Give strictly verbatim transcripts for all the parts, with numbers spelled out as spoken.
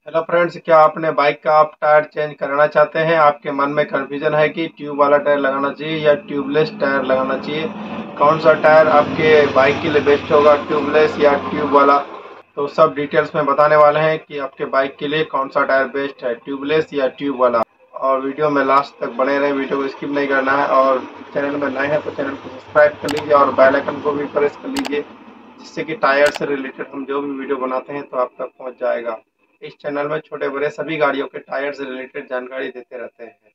Hello friends, क्या आपने bike का आप टायर चेंज कराना चाहते हैं? आपके मन में कन्फ्यूजन है कि ट्यूब वाला टायर लगाना चाहिए या ट्यूबलेस टायर लगाना चाहिए। कौन सा टायर आपके बाइक के लिए बेस्ट होगा, ट्यूबलेस या ट्यूब वाला? तो सब डिटेल्स में बताने वाले हैं कि आपके बाइक के लिए कौन सा टायर बेस्ट है, ट्यूबलेस या ट्यूब वाला। और वीडियो में लास्ट तक बने रहें, वीडियो को स्किप नहीं करना है। और चैनल में नए हैं तो चैनल को सब्सक्राइब कर लीजिए और बेल आइकन को भी प्रेस कर लीजिए, जिससे कि टायर से रिलेटेड हम जो भी वीडियो बनाते हैं तो आप तक पहुंच जाएगा। इस चैनल में छोटे बड़े सभी गाड़ियों के टायर से रिलेटेड जानकारी देते रहते हैं।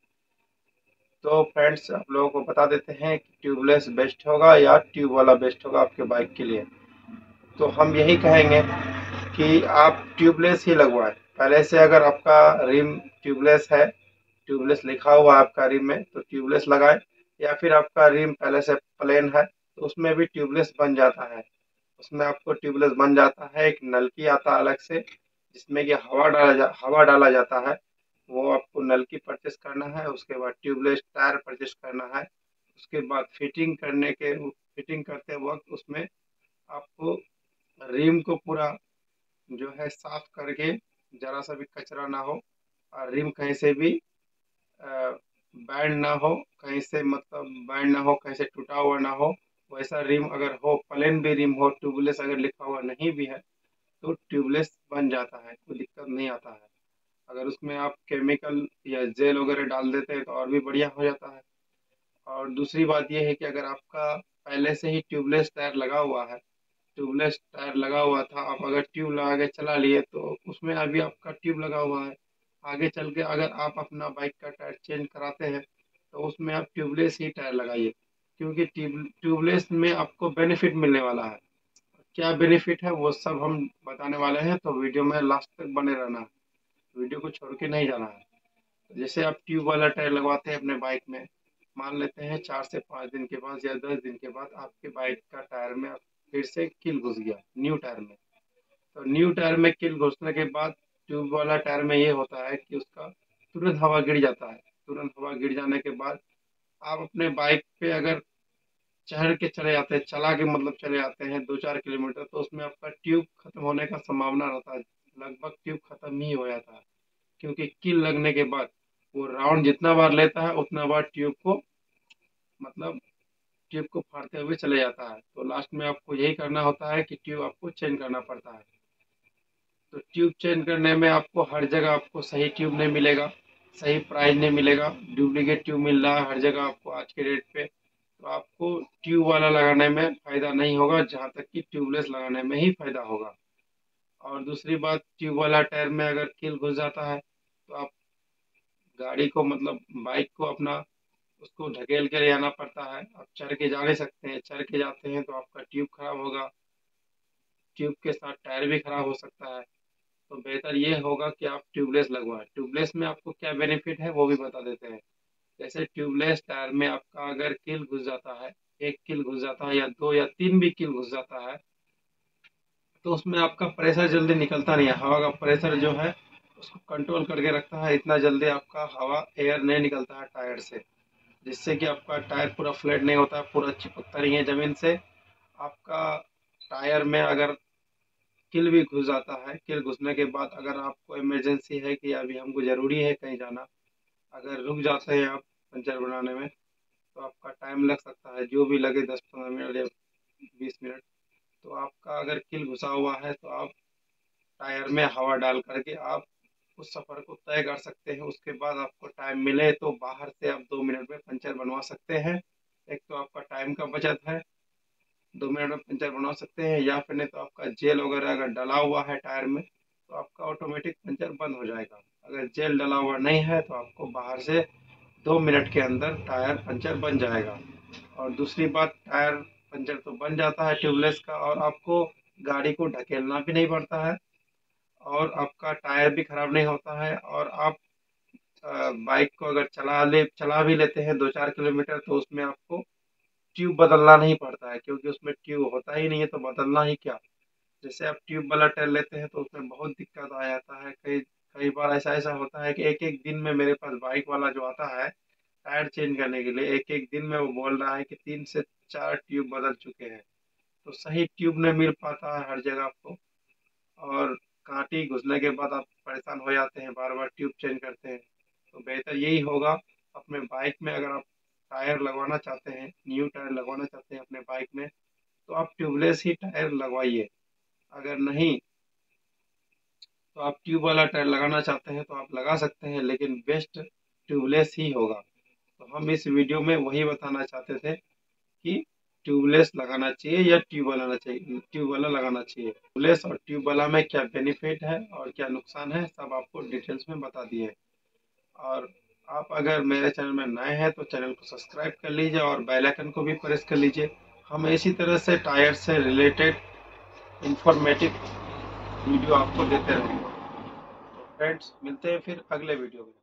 तो फ्रेंड्स, आप लोगों को बता देते हैं कि ट्यूबलेस बेस्ट होगा या ट्यूब वाला बेस्ट होगा आपके बाइक के लिए। तो हम यही कहेंगे कि आप ट्यूबलेस ही लगवाएं। पहले से अगर आपका रिम ट्यूबलेस है, ट्यूबलेस लिखा हुआ है आपका रिम में, तो ट्यूबलेस लगाएं। या फिर आपका रिम पहले से प्लेन है तो उसमें भी ट्यूबलेस बन जाता है। उसमें आपको ट्यूबलेस बन जाता है, एक नलकी आता है अलग से, जिसमें कि हवा डाला जा हवा डाला जाता है। वो आपको नलकी परचेस करना है, उसके बाद ट्यूबलेस टायर परचेस करना है। उसके बाद फिटिंग करने के फिटिंग करते वक्त उसमें आपको रिम को पूरा जो है साफ करके, जरा सा भी कचरा ना हो और रिम कहीं से भी बैंड ना हो, कहीं से मतलब बैंड ना हो, कहीं से टूटा हुआ ना हो। वैसा रिम अगर हो, प्लेन भी रिम हो, ट्यूबलेस अगर लिखा हुआ नहीं भी है, तो ट्यूबलेस बन जाता है, कोई दिक्कत नहीं आता है। अगर उसमें आप केमिकल या जेल वगैरह डाल देते हैं तो और भी बढ़िया हो जाता है। और दूसरी बात यह है कि अगर आपका पहले से ही ट्यूबलेस टायर लगा हुआ है, ट्यूबलेस टायर लगा हुआ था, आप अगर ट्यूब लगा के चला लिए तो उसमें अभी आपका ट्यूब लगा हुआ है। आगे चल के अगर आप अपना बाइक का टायर चेंज कराते हैं तो उसमें आप ट्यूबलेस ही टायर लगाइए, क्योंकि ट्यूब ट्यूबलेस में आपको बेनिफिट मिलने वाला है। क्या बेनिफिट है वो सब हम बताने वाले हैं, तो वीडियो में लास्ट तक बने रहना है, वीडियो को छोड़ के नहीं जाना है। तो जैसे आप ट्यूब वाला टायर लगवाते हैं अपने बाइक में, मान लेते हैं चार से पाँच दिन के बाद या दस दिन के बाद आपके बाइक का टायर में फिर से कील घुस गया न्यू टायर में। तो न्यू टायर में कील घुसने के बाद ट्यूब वाला टायर में ये होता है कि उसका तुरंत हवा गिर जाता है। तुरंत हवा गिर जाने के बाद आप अपने बाइक पे अगर चढ़ के चले जाते हैं, चला के मतलब चले जाते हैं दो चार किलोमीटर, तो उसमें आपका ट्यूब खत्म होने का संभावना रहता है। लगभग ट्यूब खत्म ही हो जाता है, क्योंकि कील लगने के बाद वो राउंड जितना बार लेता है उतना बार ट्यूब को मतलब ट्यूब को फाड़ते हुए चले जाता है। तो लास्ट में आपको यही करना होता है कि ट्यूब आपको चेंज करना पड़ता है। तो ट्यूब चेंज करने में आपको हर जगह आपको सही ट्यूब नहीं मिलेगा, सही प्राइस नहीं मिलेगा। डुप्लीकेट ट्यूब मिल रहा है हर जगह आपको आज के डेट पे। तो आपको ट्यूब वाला लगाने में फ़ायदा नहीं होगा, जहाँ तक कि ट्यूबलेस लगाने में ही फ़ायदा होगा। और दूसरी बात, ट्यूब वाला टायर में अगर कील घुस जाता है तो आप गाड़ी को मतलब बाइक को अपना उसको ढकेल के ले जाना पड़ता है। आप चढ़ के जा नहीं सकते हैं, चढ़ के जाते हैं तो आपका ट्यूब खराब होगा, ट्यूब के साथ टायर भी खराब हो सकता है। तो बेहतर ये होगा कि आप ट्यूबलेस लगवाएं। ट्यूबलेस में आपको क्या बेनिफिट है वो भी बता देते हैं। जैसे ट्यूबलेस टायर में आपका अगर कील घुस जाता है, एक कील घुस जाता है या दो या तीन भी कील घुस जाता है, तो उसमें आपका प्रेशर जल्दी निकलता नहीं है। हवा का प्रेशर जो है उसको कंट्रोल करके रखता है, इतना जल्दी आपका हवा एयर नहीं निकलता है टायर से, जिससे कि आपका टायर पूरा फ्लैट नहीं होता, पूरा चिपकता नहीं है ज़मीन से। आपका टायर में अगर कील भी घुस जाता है, कील घुसने के बाद अगर आपको इमरजेंसी है कि अभी हमको ज़रूरी है कहीं जाना, अगर रुक जाते हैं आप पंचर बनाने में, तो आपका टाइम लग सकता है, जो भी लगे दस पंद्रह मिनट या बीस मिनट। तो आपका अगर कील घुसा हुआ है तो आप टायर में हवा डाल करके आप उस सफ़र को तय कर सकते हैं। उसके बाद आपको टाइम मिले तो बाहर से आप दो मिनट में पंचर बनवा सकते हैं। एक तो आपका टाइम का बचत है, दो मिनट में पंचर बनवा सकते हैं। या फिर नहीं तो आपका जेल वगैरह अगर डला हुआ है टायर में तो आपका ऑटोमेटिक पंचर बंद हो जाएगा। अगर जेल डला हुआ नहीं है तो आपको बाहर से दो मिनट के अंदर टायर पंचर बन जाएगा। और दूसरी बात, टायर पंचर तो बन जाता है ट्यूबलेस का, और आपको गाड़ी को ढकेलना भी नहीं पड़ता है, और आपका टायर भी खराब नहीं होता है। और आप अ, बाइक को अगर चला ले चला भी लेते हैं दो चार किलोमीटर, तो उसमें आपको ट्यूब बदलना नहीं पड़ता है, क्योंकि उसमें ट्यूब होता ही नहीं है तो बदलना ही क्या। जैसे आप ट्यूब वाला टायर लेते हैं तो उसमें बहुत दिक्कत आ जाता है। कई कई बार ऐसा ऐसा होता है कि एक एक दिन में मेरे पास बाइक वाला जो आता है टायर चेंज करने के लिए, एक एक दिन में वो बोल रहा है कि तीन से चार ट्यूब बदल चुके हैं। तो सही ट्यूब नहीं मिल पाता है हर जगह आपको, और कांटी घुसने के बाद आप परेशान हो जाते हैं, बार बार ट्यूब चेंज करते हैं। तो बेहतर यही होगा, अपने बाइक में अगर आप टायर लगवाना चाहते हैं, न्यू टायर लगवाना चाहते हैं अपने बाइक में, तो आप ट्यूबलेस ही टायर लगवाइए। अगर नहीं तो आप ट्यूब वाला टायर लगाना चाहते हैं तो आप लगा सकते हैं, लेकिन बेस्ट ट्यूबलेस ही होगा। तो हम इस वीडियो में वही बताना चाहते थे कि ट्यूबलेस लगाना चाहिए या ट्यूब वाला लगाना चाहिए, ट्यूब वाला लगाना चाहिए। ट्यूबलेस और ट्यूब वाला में क्या बेनिफिट है और क्या नुकसान है, सब आपको डिटेल्स में बता दिए। और आप अगर मेरे चैनल में नए हैं तो चैनल को सब्सक्राइब कर लीजिए और बेल आइकन को भी प्रेस कर लीजिए। हम इसी तरह से टायर से रिलेटेड इंफॉर्मेटिव वीडियो आपको देते रहेंगे। तो फ्रेंड्स, मिलते हैं फिर अगले वीडियो में।